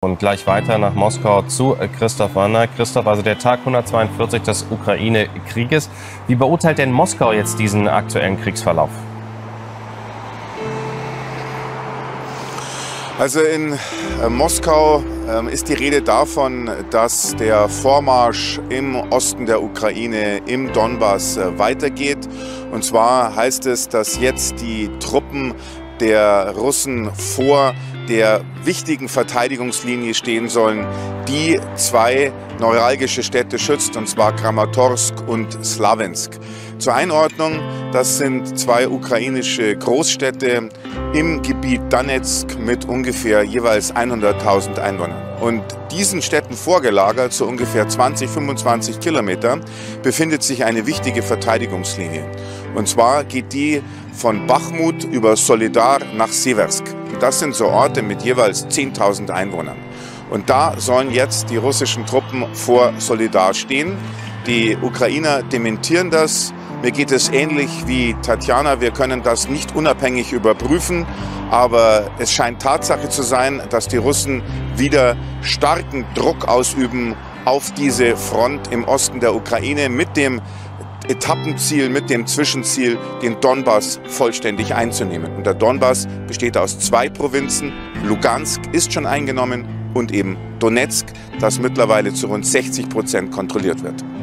Und gleich weiter nach Moskau zu Christoph Wanner. Christoph, also der Tag 142 des Ukraine-Krieges. Wie beurteilt denn Moskau jetzt diesen aktuellen Kriegsverlauf? Also in Moskau ist die Rede davon, dass der Vormarsch im Osten der Ukraine, im Donbass, weitergeht. Und zwar heißt es, dass jetzt die Truppen der Russen vor der wichtigen Verteidigungslinie stehen sollen, die zwei neuralgische Städte schützt, und zwar Kramatorsk und Slawensk. Zur Einordnung, das sind zwei ukrainische Großstädte im Gebiet Donetsk mit ungefähr jeweils 100.000 Einwohnern. Und diesen Städten vorgelagert, so ungefähr 20-25 Kilometer, befindet sich eine wichtige Verteidigungslinie. Und zwar geht die von Bachmut über Solidar nach Seversk. Das sind so Orte mit jeweils 10.000 Einwohnern. Und da sollen jetzt die russischen Truppen vor Solidar stehen. Die Ukrainer dementieren das. Mir geht es ähnlich wie Tatjana. Wir können das nicht unabhängig überprüfen. Aber es scheint Tatsache zu sein, dass die Russen wieder starken Druck ausüben auf diese Front im Osten der Ukraine mit dem Etappenziel, mit dem Zwischenziel, den Donbass vollständig einzunehmen. Und der Donbass besteht aus zwei Provinzen. Lugansk ist schon eingenommen und eben Donetsk, das mittlerweile zu rund 60% kontrolliert wird.